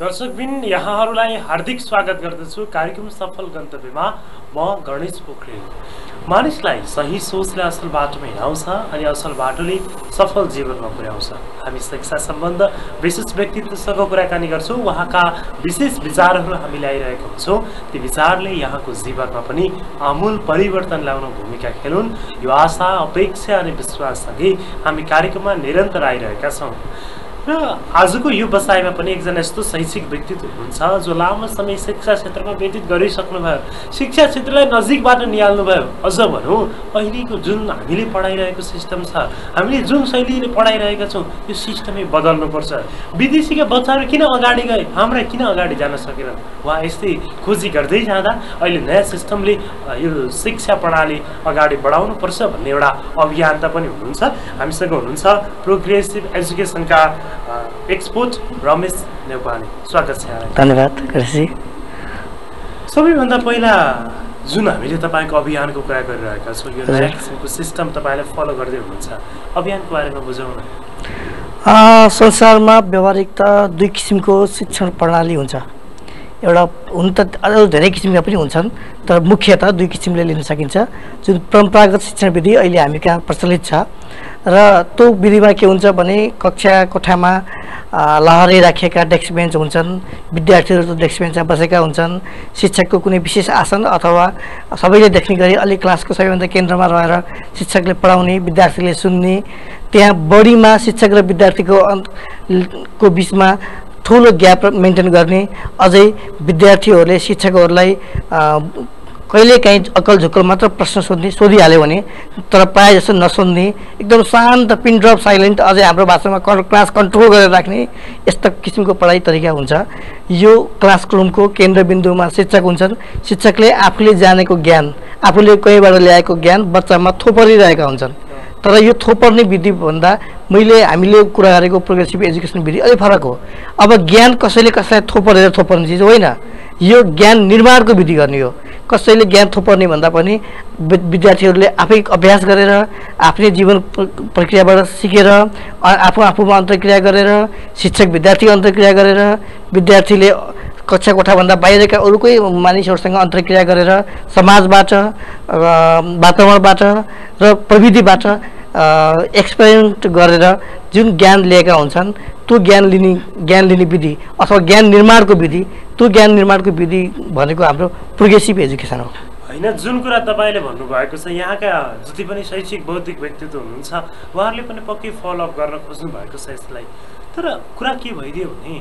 दर्शकबिन यहाँहरूलाई हार्दिक स्वागत गर्दछु कार्यक्रम सफल गन्तव्यमा। म गणेश पोखरेल। मानिसलाई सही सोचले असल बाटोमा हिँडाउँछ अनि असल बाटोले सफल जीवनमा पुर्याउँछ। हामी शिक्षा सम्बन्ध विशेष व्यक्तित्वसँग कुराकानी गर्छौँ, उहाँका विशेष विचारहरू हामी ल्याइरहेका हुन्छौँ। ती विचारले यहाँको जीवनमा पनि आमूल परिवर्तन ल्याउन भूमिका खेलुन्, यो आशा, अपेक्षा अनि विश्वाससँगै हामी कार्यक्रममा निरन्तर आइरहेका छौँ। र आजको यो बसाइमा पनि एकजना यस्तो शैक्षिक व्यक्तित्व हुनुहुन्छ जो लामो समय शिक्षा क्षेत्रमा व्यतीत गरिसक्नुभयो, शिक्षा क्षेत्रलाई नजिकबाट निहाल्नुभयो। अझ भनौँ अहिलेको जुन हामीले पढाइरहेको सिस्टम छ, हामीले जुन शैलीले पढाइरहेका छौँ, यो सिस्टमै बदल्नुपर्छ। विदेशीका बच्चाहरू किन अगाडि गए, हाम्रा किन अगाडि जान सकेनन्? उहाँ यस्तै खोजी गर्दै जाँदा अहिले नयाँ सिस्टमले यो शिक्षा प्रणाली अगाडि बढाउनुपर्छ भन्ने एउटा अभियन्ता पनि हुनुहुन्छ। हामीसँग हुनुहुन्छ प्रोग्रेसिभ एजुकेसनका एक्सपर्ट रमेश न्यौपाने। स्वागत छ। धन्यवाद गणेशजी। सबैभन्दा पहिला जुन हामीले तपाईँको अभियानको कुरा गरिरहेका छौँ, यो नयाँ किसिमको सिस्टम तपाईँले फलो गर्दै हुनुहुन्छ, अभियानको बारेमा बुझाउन। संसारमा व्यावहारिकता दुई किसिमको शिक्षण प्रणाली हुन्छ। एउटा हुन त अझ धेरै किसिमका पनि हुन्छन्, तर मुख्यतः दुई किसिमले लिन सकिन्छ। जुन परम्परागत शिक्षण विधि अहिले हामी कहाँ प्रचलित छ, र त्यो विधिमा के हुन्छ भने कक्षा कोठामा लहरै राखिएका डेस्क बेन्च हुन्छन्, विद्यार्थीहरू डेस्क बेन्चमा बसेका हुन्छन्, शिक्षकको कुनै विशेष आसन अथवा सबैले देख्ने गरी अलि क्लासको सबैभन्दा केन्द्रमा रहेर शिक्षकले पढाउने, विद्यार्थीले सुन्ने, त्यहाँ बढीमा शिक्षक र विद्यार्थीको बिचमा ठुलो ग्याप मेन्टेन गर्ने, अझै विद्यार्थीहरूले शिक्षकहरूलाई कहिलेकाहीँ अकल झुक्कल मात्र प्रश्न सोधिहाल्यो भने तर प्रायः जस्तो नसोध्ने, एकदम शान्त पिन ड्रप साइलेन्ट, अझै हाम्रो भाषामा क्लास कन्ट्रोल गरेर राख्ने, यस्ता किसिमको पढाइ तरिका हुन्छ। यो क्लासरुमको केन्द्रबिन्दुमा शिक्षक हुन्छन्। शिक्षकले आफूले जानेको ज्ञान, आफूले कहीँबाट ल्याएको ज्ञान बच्चामा थोपरिरहेका हुन्छन्। तर यो थोपर्ने विधि भन्दा हामीले कुरा गरेको प्रोग्रेसिभ एजुकेसन विधि अलिक फरक हो। अब ज्ञान कसैले कसैलाई थोपरेर थोपर्ने चिज होइन, यो ज्ञान निर्माणको विधि गर्ने हो। कसैले ज्ञान थोपर्ने भन्दा पनि विद्यार्थीहरूले आफै अभ्यास गरेर, आफ्नै जीवन प्रक्रियाबाट सिकेर, आफूमा अन्तर्क्रिया गरेर, शिक्षक विद्यार्थी अन्तर्क्रिया गरेर, विद्यार्थीले कक्षा कोठाभन्दा बाहिरका अरू कोही मानिसहरूसँग अन्तर्क्रिया गरेर, समाजबाट, वातावरणबाट र प्रविधिबाट एक्सपेरिमेन्ट गरेर जुन ज्ञान लिएका हुन्छन्, त्यो ज्ञान लिने विधि अथवा ज्ञान निर्माणको विधि, त्यो ज्ञान निर्माणको विधि भनेको हाम्रो प्रोग्रेसिभ एजुकेसन हो। होइन, जुन कुरा तपाईँले भन्नुभएको छ, यहाँका जति पनि शैक्षिक बौद्धिक व्यक्तित्व हुनुहुन्छ उहाँहरूले पनि पक्कै फलोअप गर्न खोज्नु भएको छ यसलाई। तर कुरा के भइदियो भने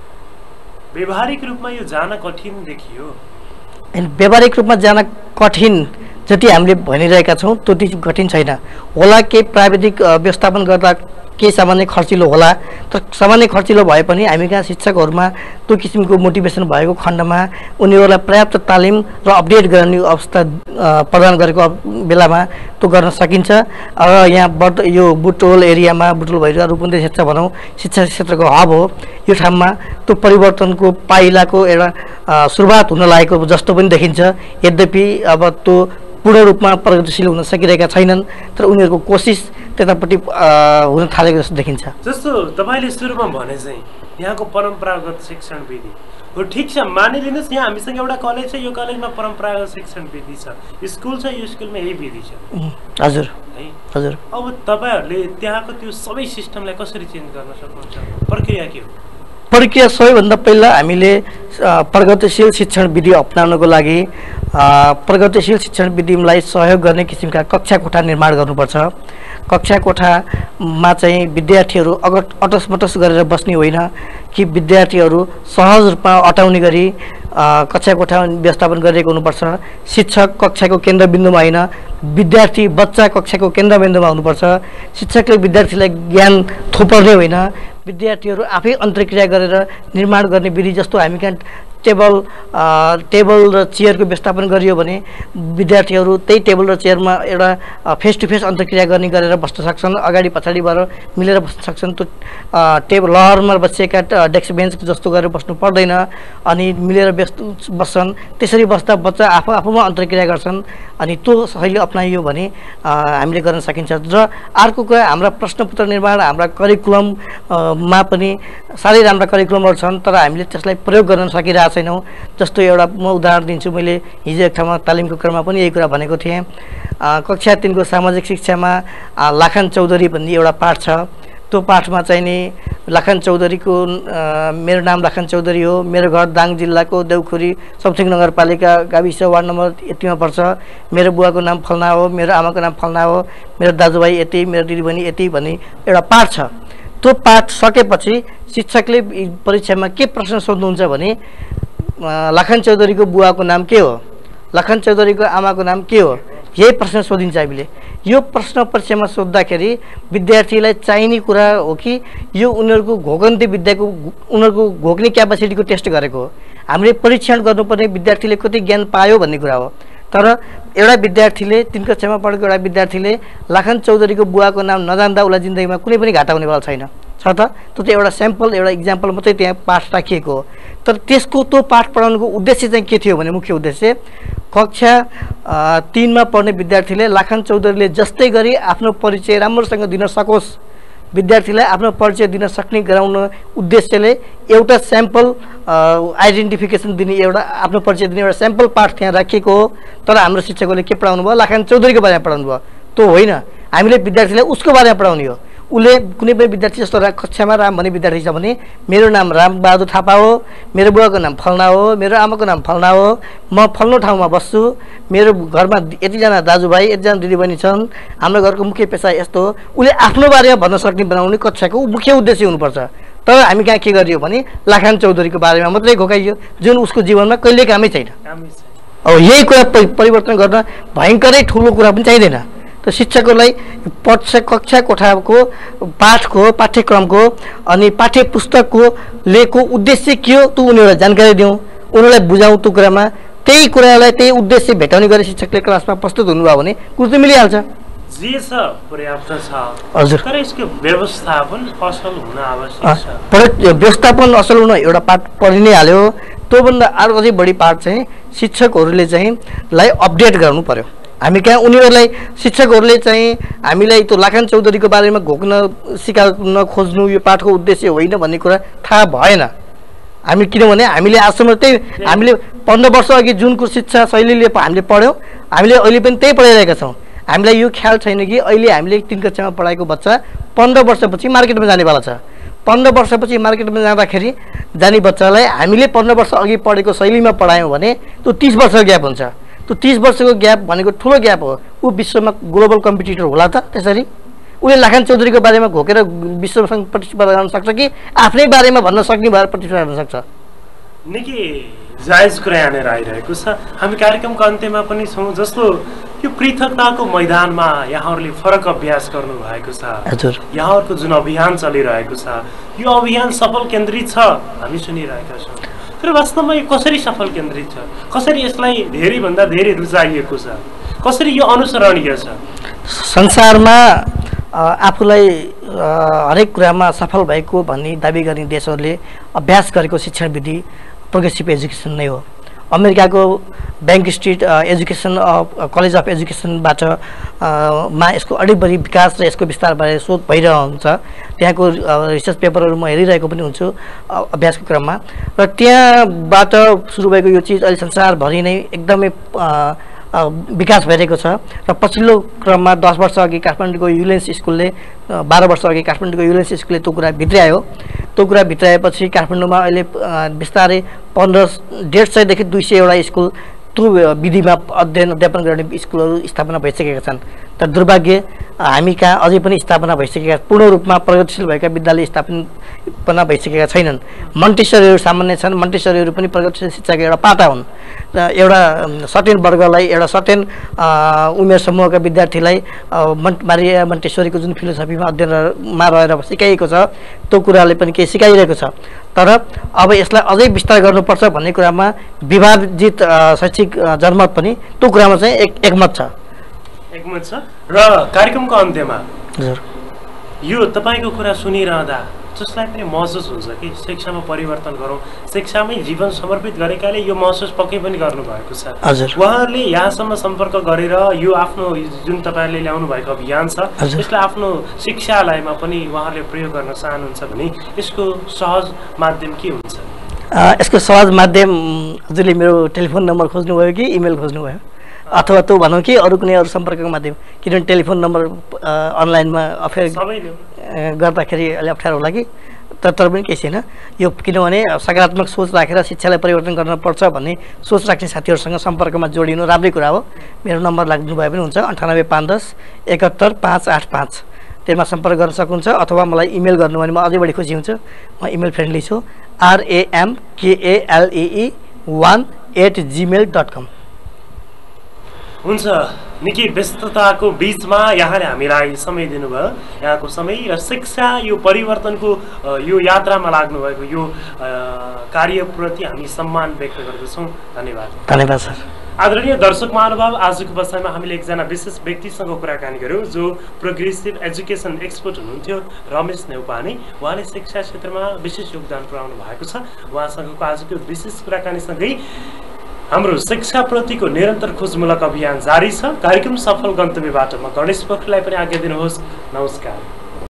व्यावहारिक रूपमा यो जान कठिन देखियो। व्यावहारिक रूपमा जान कठिन जति हामीले भनिरहेका छौँ त्यति कठिन छैन होला। केही प्राविधिक व्यवस्थापन गर्दा केही सामान्य खर्चिलो होला, तर सामान्य खर्चिलो भए पनि हामी कहाँ शिक्षकहरूमा त्यो किसिमको मोटिभेसन भएको खण्डमा उनीहरूलाई पर्याप्त तालिम र अपडेट गर्ने अवस्था प्रदान गरेको बेलामा त्यो गर्न सकिन्छ। र यहाँ यो बुटवल एरियामा, बुटवल भइरहेको रूपन्देही क्षेत्र भनौँ, शिक्षा क्षेत्रको हब हो। यो ठाउँमा त्यो परिवर्तनको पाइलाको एउटा सुरुवात हुन लागेको जस्तो पनि देखिन्छ। यद्यपि अब त्यो पूर्ण रूपमा प्रगतिशील हुन सकिरहेका छैनन्, तर उनीहरूको कोसिस त्यतापट्टि हुन थालेको जस्तो देखिन्छ। जस्तो तपाईँले सुरुमा भने चाहिँ यहाँको परम्परागत शिक्षण विधि हो, ठिक छ, मानिलिनुहोस् यहाँ हामीसँग एउटा कलेज छ, यो कलेजमा परम्परागत शिक्षण विधि छ, स्कुल छ, यो स्कुलमा यही विधि छ। हजुर है, हजुर। अब तपाईँहरूले त्यहाँको त्यो सबै सिस्टमलाई कसरी चेन्ज गर्न सक्नुहुन्छ? प्रक्रिया के हो? प्रक्रिया सबैभन्दा पहिला हामीले प्रगतिशील शिक्षण विधि अपनाउनको लागि प्रगतिशील शिक्षण विधिलाई सहयोग गर्ने किसिमका कक्षा कोठा निर्माण गर्नुपर्छ। कक्षा कोठामा चाहिँ विद्यार्थीहरू अटसमटस गरेर बस्ने होइन कि विद्यार्थीहरू सहज रूपमा अटाउने गरी कक्षा कोठा व्यवस्थापन गरिएको हुनुपर्छ। शिक्षक कक्षाको केन्द्रबिन्दुमा होइन, विद्यार्थी बच्चा कक्षाको केन्द्रबिन्दुमा हुनुपर्छ। शिक्षकले विद्यार्थीलाई ज्ञान थोपर्ने होइन, विद्यार्थीहरू आफै अन्तर्क्रिया गरेर निर्माण गर्ने विधि जस्तो हामी कहाँ टेबल र चेयरको व्यवस्थापन गरियो भने विद्यार्थीहरू त्यही टेबल र चेयरमा एउटा फेस टु फेस अन्तर्क्रिया गर्ने गरेर बस्न सक्छन्, अगाडि पछाडि भएर मिलेर बस्न सक्छन्। त्यो टेबल लहरमा बसेका डेस्क बेन्च जस्तो गरेर बस्नु पर्दैन अनि मिलेर बस्छन्। त्यसरी बस्दा बच्चा आफूमा अन्तर्क्रिया गर्छन् अनि त्यो शैली अपनाइयो भने हामीले गर्न सकिन्छ। र अर्को कुरा हाम्रा प्रश्नपत्र निर्माण, हाम्रा करिकुलममा पनि साह्रै राम्रा करिकुलमहरू छन् तर हामीले त्यसलाई प्रयोग गर्न सकिरहेको छैनौँ। जस्तो एउटा म उदाहरण दिन्छु, मैले हिजो एक ठाउँमा तालिमको क्रममा पनि यही कुरा भनेको थिएँ। कक्षा 3 को सामाजिक शिक्षामा लाखन चौधरी भन्ने एउटा पाठ छ। त्यो पाठमा चाहिँ नि लाखन चौधरीको मेरो नाम लाखन चौधरी हो, मेरो घर दाङ जिल्लाको देउखुरी सबसिङ नगरपालिका गाविस वार्ड नम्बर यतिमा पर्छ, मेरो बुवाको नाम फलना हो, मेरो आमाको नाम फलना हो, मेरो दाजुभाइ यति, मेरो दिदीबहिनी यति भन्ने एउटा पाठ छ। त्यो पाठ सकेपछि शिक्षकले परीक्षामा के प्रश्न सोध्नुहुन्छ भने लाखन चौधरीको बुवाको नाम के हो, लाखन चौधरीको आमाको नाम के हो, यही प्रश्न सोधिन्छ हामीले। यो प्रश्न परीक्षामा सोद्धाखेरि विद्यार्थीलाई चाहिने कुरा हो कि यो उनीहरूको घोकन्ती विद्याको उनीहरूको घोक्ने क्यापासिटीको टेस्ट गरेको हो। हामीले परीक्षण गर्नुपर्ने विद्यार्थीले कति ज्ञान पायो भन्ने कुरा हो। तर एउटा विद्यार्थीले 3 कक्षामा पढेको एउटा विद्यार्थीले लाखन चौधरीको बुवाको नाम नजान्दा उसलाई जिन्दगीमा कुनै पनि घाटा हुनेवाला छैन छ त। त्यो त एउटा स्याम्पल, एउटा इक्जाम्पल मात्रै त्यहाँ पाठ राखिएको हो। तर त्यसको त्यो पाठ पढाउनुको उद्देश्य चाहिँ के थियो भने मुख्य उद्देश्य कक्षा 3 मा पढ्ने विद्यार्थीले लाखन चौधरीले जस्तै गरी आफ्नो परिचय राम्रोसँग दिन सकोस्, विद्यार्थीलाई आफ्नो परिचय दिन सक्ने गराउन उद्देश्यले एउटा स्याम्पल आइडेन्टिफिकेसन दिने, एउटा आफ्नो परिचय दिने एउटा स्याम्पल पाठ त्यहाँ राखिएको हो। तर हाम्रो शिक्षकहरूले के पढाउनु भयो, लाखन चौधरीको बारेमा पढाउनु भयो। त्यो होइन, हामीले विद्यार्थीलाई उसको बारेमा पढाउने हो। उसले कुनै पनि विद्यार्थी जस्तो कक्षामा राम भन्ने विद्यार्थी छ भने मेरो नाम रामबहादुर थापा हो, मेरो बुवाको नाम फलना हो, मेरो आमाको नाम फलना हो, म फल्लो ठाउँमा बस्छु, मेरो घरमा यतिजना दाजुभाइ यतिजना दिदीबहिनी छन्, हाम्रो घरको मुख्य पेसा यस्तो हो। उसले आफ्नो बारेमा भन्न सक्ने बनाउने कक्षाको मुख्य उद्देश्य हुनुपर्छ। तर हामी कहाँ के गरियो भने लाखन चौधरीको बारेमा मात्रै घोकाइयो जुन उसको जीवनमा कहिले कामै छैन। अब यही कुरा परिवर्तन गर्न भयङ्करै ठुलो कुरा पनि चाहिँदैन। त शिक्षकहरूलाई कक्षा कोठाको पाठको पाठ्यक्रमको अनि पाठ्य पुस्तकको लेखको उद्देश्य के हो त्यो उनीहरूलाई जानकारी दिउँ, उनीहरूलाई बुझाउँ। त्यो कुरामा त्यही कुरालाई त्यही उद्देश्य भेटाउने गरी शिक्षकले क्लासमा प्रस्तुत हुनुभयो भने कुरो त मिलिहाल्छ। जे छ पर्याप्त छ हजुर, तर यसको व्यवस्थापन असल हुन आवश्यक छ। व्यवस्थापन असल हुन एउटा पाठ पढि नै हाल्यो। त्योभन्दा अझै बढी पाठ चाहिँ शिक्षकहरूले चाहिँ लाई अपडेट गर्नु पर्यो। हामी कहाँ उनीहरूलाई शिक्षकहरूले चाहिँ हामीलाई त्यो लाखन चौधरीको बारेमा घोक्न सिकाउन खोज्नु यो पाठको उद्देश्य होइन भन्ने कुरा थाहा भएन हामी। किनभने हामीले आजसम्म त्यही हामीले 15 वर्ष अघि जुनको शिक्षा शैलीले हामीले पढ्यौँ, हामीले अहिले पनि त्यही पढाइरहेका छौँ। हामीलाई यो ख्याल छैन कि अहिले हामीले 3 कक्षामा पढाएको बच्चा 15 वर्षपछि मार्केटमा जानेवाला छ। 15 वर्षपछि मार्केटमा जाँदाखेरि जाने बच्चालाई हामीले 15 वर्ष अघि पढेको शैलीमा पढायौँ भने त्यो 30 वर्षको ग्याप हुन्छ। त्यो 30 वर्षको ग्याप भनेको ठुलो ग्याप हो। ऊ विश्वमा ग्लोबल कम्पिटिटर होला त त्यसरी? उसले लाखन चौधरीको बारेमा घोकेर विश्वसँग प्रतिस्पर्धा गर्न सक्छ कि आफ्नै बारेमा भन्न सक्ने भएर प्रतिस्पर्धा गर्न सक्छ? निकै जायज कुरा यहाँनिर आइरहेको छ। हामी कार्यक्रमको अन्त्यमा पनि छौँ। जस्तो यो पृथकताको मैदानमा यहाँहरूले फरक अभ्यास गर्नु भएको छ। हजुर, यहाँहरूको जुन अभियान चलिरहेको छ यो अभियान सफल केन्द्रित छ हामी सुनिरहेका छौँ। तर वास्तवमा यो कसरी सफल केन्द्रित छ, कसरी यसलाई धेरैभन्दा धेरै रुचाइएको छ, कसरी यो अनुसरणीय छ? संसारमा आफूलाई हरेक कुरामा सफल भएको भन्ने दाबी गर्ने देशहरूले अभ्यास गरेको शिक्षण विधि प्रोग्रेसिभ एजुकेसन नै हो। अमेरिकाको Bank Street education college of एजुकेसनबाट मा यसको अलिक बढी विकास र यसको विस्तारबारे शोध भइरहेको हुन्छ। त्यहाँको रिसर्च पेपरहरू म हेरिरहेको पनि हुन्छु अभ्यासको क्रममा। र त्यहाँबाट सुरु भएको यो चिज अहिले संसारभरि नै एकदमै विकास भइरहेको छ। र पछिल्लो क्रममा 10 वर्ष अघि काठमाडौँको युलेन्स स्कुलले 12 वर्ष अघि काठमाडौँको युलेन्स स्कुलले त्यो कुरा भित्रायो। त्यो कुरा भित्राएपछि काठमाडौँमा अहिले बिस्तारै 150 देखि 200 वटा स्कुल त्यो विधिमा अध्यापन गर्ने स्कुलहरू स्थापना भइसकेका छन्। तर दुर्भाग्य हामी कहाँ अझै पनि स्थापना भइसकेका पूर्ण रूपमा प्रगतिशील भएका विद्यालय स्थापना भइसकेका छैनन्। मन्टेसरीहरू सामान्य छन्, मन्टेसरीहरू पनि प्रगतिशील शिक्षाको एउटा पाटा हुन्। एउटा सर्टेन वर्गलाई एउटा सर्टेन उमेर समूहका विद्यार्थीलाई मारिया मन्टेश्वरीको जुन फिलोसफीमा अध्ययनमा रहेर सिकाइएको छ त्यो कुराले पनि केही सिकाइरहेको छ। तर अब यसलाई अझै विस्तार गर्नुपर्छ भन्ने कुरामा विवादित शैक्षिक जनमत पनि त्यो कुरामा चाहिँ एकमत छ। एकमत छ। र कार्यक्रमको अन्त्यमा हजुर यो तपाईँको कुरा सुनिरहँदा जसलाई पनि महसुस हुन्छ कि शिक्षामा परिवर्तन गरौँ, शिक्षामै जीवन समर्पित गरेकाले यो महसुस पक्कै पनि गर्नुभएको छ। हजुर उहाँहरूले यहाँसम्म सम्पर्क गरेर यो आफ्नो जुन तपाईँहरूले ल्याउनु भएको अभियान छ यसलाई आफ्नो शिक्षालयमा पनि उहाँहरूले प्रयोग गर्न चाहनुहुन्छ भने यसको सहज माध्यम के हुन्छ? यसको सहज माध्यम हजुरले मेरो टेलिफोन नम्बर खोज्नुभयो कि इमेल खोज्नुभयो अथवा त्यो भनौँ कि अरू कुनै अरू सम्पर्कको माध्यम? किनभने टेलिफोन नम्बर अनलाइनमा अफेयर गर्दाखेरि अलि अप्ठ्यारो होला कि तर पनि केही छैन यो, किनभने सकारात्मक सोच राखेर शिक्षालाई परिवर्तन गर्नुपर्छ भन्ने सोच राख्ने साथीहरूसँग सम्पर्कमा जोडिनु राम्रै कुरा हो। मेरो नम्बर लाग्नुभयो पनि हुन्छ 98 510 71 585, त्यसमा सम्पर्क गर्न सक्नुहुन्छ अथवा मलाई इमेल गर्नुभयो भने म अझै बढी खुसी हुन्छु। म इमेल फ्रेन्डली छु ramkalee1@gmail.com। हुन्छ, निकै व्यस्तताको बिचमा यहाँले हामीलाई समय दिनुभयो। यहाँको समय र शिक्षा यो परिवर्तनको यो यात्रामा लाग्नुभएको यो कार्यप्रति हामी सम्मान व्यक्त गर्दछौँ। धन्यवाद। धन्यवाद सर। आदरणीय दर्शक महानुभाव, आजको बसाइमा हामीले एकजना विशेष व्यक्तिसँग कुराकानी गऱ्यौँ जो प्रोग्रेसिभ एजुकेसन एक्सपर्ट हुनुहुन्थ्यो रमेश नेउपाने। उहाँले शिक्षा क्षेत्रमा विशेष योगदान पुर्याउनु भएको छ। उहाँसँगको आजको विशेष कुराकानीसँगै हाम्रो शिक्षाप्रतिको निरन्तर खोजमूलक अभियान जारी छ। कार्यक्रम सफल गन्तव्यबाट म गणेश पोखरेललाई पनि आज्ञा दिनुहोस्। नमस्कार।